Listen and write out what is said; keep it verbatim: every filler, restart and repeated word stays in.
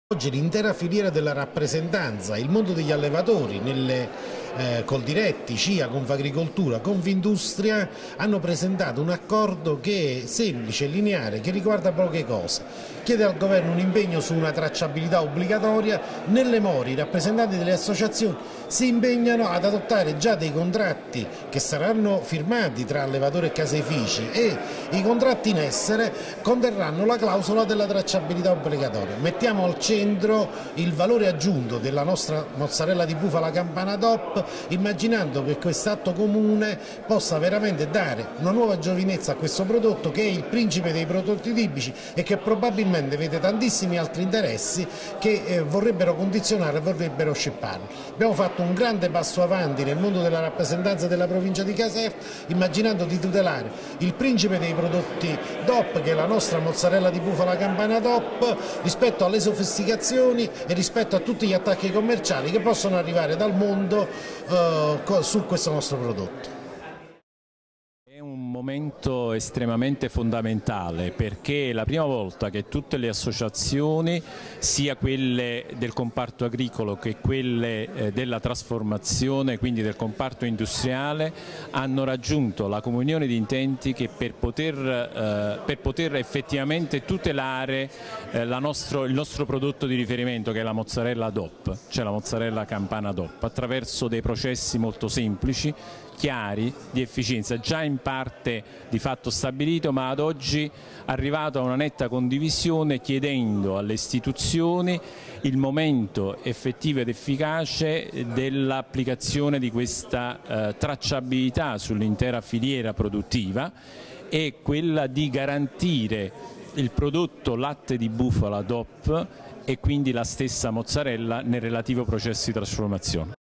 Oggi l'intera filiera della rappresentanza, il mondo degli allevatori nelle eh, Coldiretti, C I A, Confagricoltura, Confindustria hanno presentato un accordo che è semplice e lineare, che riguarda poche cose. Chiede al governo un impegno su una tracciabilità obbligatoria. Nelle more i rappresentanti delle associazioni si impegnano ad adottare già dei contratti che saranno firmati tra allevatori e caseifici, e i contratti in essere conterranno la clausola della tracciabilità obbligatoria. Mettiamo al centro il valore aggiunto della nostra mozzarella di bufala Campana DOP, immaginando che questo atto comune possa veramente dare una nuova giovinezza a questo prodotto, che è il principe dei prodotti tipici e che probabilmente vede tantissimi altri interessi che eh, vorrebbero condizionare e vorrebbero scipparlo. Abbiamo fatto un grande passo avanti nel mondo della rappresentanza della provincia di Caserta, immaginando di tutelare il principe dei prodotti DOP, che è la nostra mozzarella di bufala Campana DOP, rispetto alle sofisticazioni e rispetto a tutti gli attacchi commerciali che possono arrivare dal mondo eh, su questo nostro prodotto. È un momento estremamente fondamentale, perché è la prima volta che tutte le associazioni, sia quelle del comparto agricolo che quelle eh, della trasformazione, quindi del comparto industriale, hanno raggiunto la comunione di intenti che per poter, eh, per poter effettivamente tutelare eh, la nostro, il nostro prodotto di riferimento, che è la mozzarella DOP, cioè la mozzarella Campana DOP, attraverso dei processi molto semplici, chiari, di efficienza, già in parte di fatto stabilito, ma ad oggi arrivato a una netta condivisione, chiedendo alle istituzioni il momento effettivo ed efficace dell'applicazione di questa eh, tracciabilità sull'intera filiera produttiva, e quella di garantire il prodotto latte di bufala DOP e quindi la stessa mozzarella nel relativo processo di trasformazione.